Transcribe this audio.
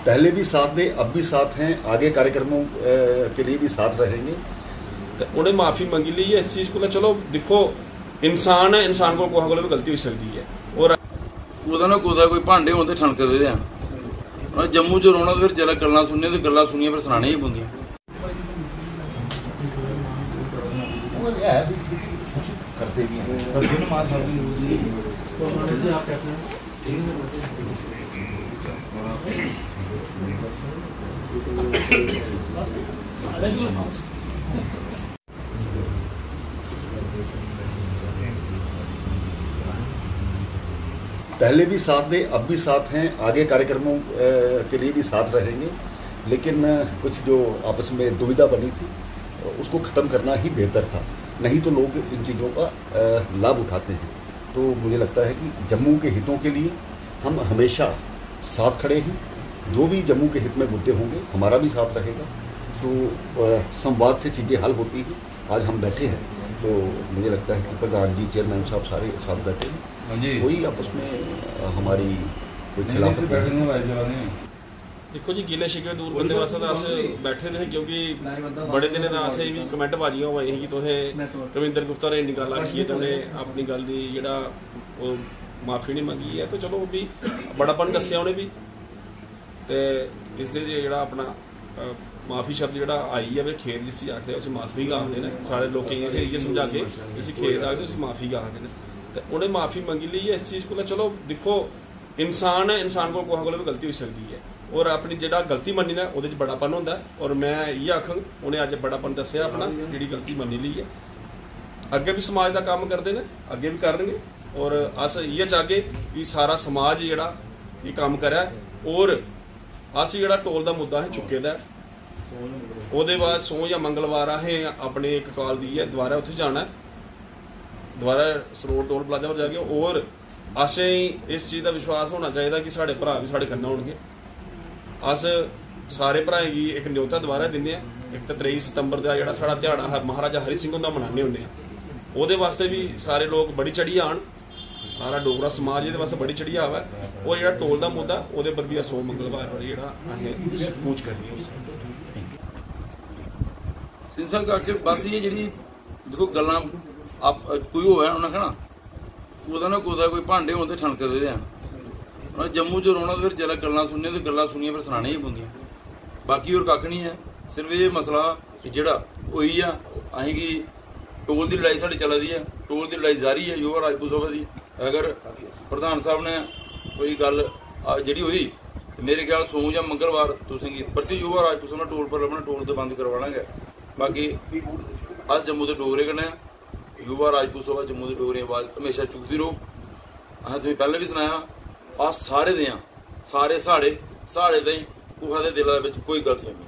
पहले भी साथ दे, अब भी साथ हैं, आगे कार्यक्रमों के लिए भी साथ रहेंगे। तो उन्हें माफ़ी मंगी ली है इस चीज़ को। चलो देखो, इंसान है, इंसान को कोहा कोई भी गलती हो सकती है। और ना कोई भांडे होते ठणक दे जम्मू च रोना तो फिर जरा गल्लां सुनिया तो गल्लां सुनिया फिर सुनाने ही पौंदियां। करते भी हैं। पहले भी साथ दे, अब भी साथ हैं, आगे कार्यक्रमों के लिए भी साथ रहेंगे। लेकिन कुछ जो आपस में दुविधा बनी थी उसको ख़त्म करना ही बेहतर था, नहीं तो लोग इन चीज़ों का लाभ उठाते हैं। तो मुझे लगता है कि जम्मू के हितों के लिए हम हमेशा साथ खड़े हैं। जो भी जम्मू के हित में मुद्दे होंगे हमारा भी साथ रहेगा। तो संवाद से चीज़ें हल होती हैं। आज हम बैठे हैं तो मुझे लगता है कि प्रधान जी, चेयरमैन साहब सारे साथ बैठे हैं, कोई आपस में हमारी कोई खिलाफ देखो जी, गिले शिकवे दूर करने वास्ते अस बैठे थे, क्योंकि बड़े दिन असें भी कमेंट बाजियां होई ही तुसें कविंदर गुप्ता ने इन्नी गल आखी है तो उन्हें अपनी गल दी जेड़ा माफ़ी नहीं मंगी है। तो चलो भी बड़ापन दस्सिया उन्हें भी, तो इसदे जेड़ा अपना माफ़ी शब्द जेड़ा आई है खेद जिसी आखदे उसी माफ़ी गा आखदे ने। सारे लोग इयै समझा के इसी खेद आखदे उसी माफ़ी गा आखदे ने। तो उन्हें माफ़ी मंगी ली है इस चीज़ को। चलो देखो, इंसान है, इंसान को कोहा कोई भी गलती हो सकती है। और अपनी जेड़ा गलती मन्नी ना उहदे च बड़ापन होंदा है। और मैं ये आखंग उन्हें अज बड़ापन दस्सिया अपना, जिहड़ी गलती मन्नी ली है। अगे भी समाज का काम करते हैं, अगे भी करनगे। और अस इयै चाहगे कि सारा समाज जेड़ा ये काम करे। और अस जेड़ा टोल का मुद्दा असें चुके दा ओहदे बाद सों या मंगलवार असें अपने एक कॉल दी है, दोबारा उत्थे जाना है, दोबारा सरोड़ टोल प्लाजा पर जाके। और असें इस चीज़ का विश्वास होना चाहिए कि साढ़े भरा भी साढ़े कन्नै होणगे। अस सारे भराएं की एक न्योता दोबारा दिन्ने आं। एक तो 23 सितंबर का जोड़ा साढ़ा ध्याड़ा महाराजा हरि सिंह हुंदा मनाने होंगे, ओहदे वास्ते भी सारे लोग बड़ी चढ़िया आन। सारा डोगरा समाज ये वास्ते बड़ी चढ़िया आवे। और जो टोल का मुद्दा वो पर भी अस मंगलवार पर जो कूच करनी सिंसल करके बस ये जी देखो गल्लां आप कोई हो उन्हें कहना ना कोई भांडे होते ठणक दे जम्मू च रोना तो फिर जरा गल्लां सुनिया तो गल्लां सुनिया फिर सुनाने ही पौंदियां। बाकी और कक्ख नहीं है, सिर्फ ये मसला जेड़ा होई आ असीं कि टोल की लड़ाई साड़ी चला दी है, टोल की लड़ाई जारी है युवा राजपूत सभा की। अगर प्रधान साहब ने कोई गल जी हुई तो मेरे ख्याल सोम या मंगलवार तुसेंगी प्रति युवा राजपूत सभा टोल पर अपना टोल तो बंद करवाना है। बाकी अस जम्मू के डोगरे कन्नै, युवा राजपूत सभा जम्मू के डोगरे आवाज़ हमेशा चुकती रहो। असें तुसें पैह्लें भी सनाया अस सारे दे सारे साढ़े ताईं कुसै दे दिला दे विच कोई गलतफहमी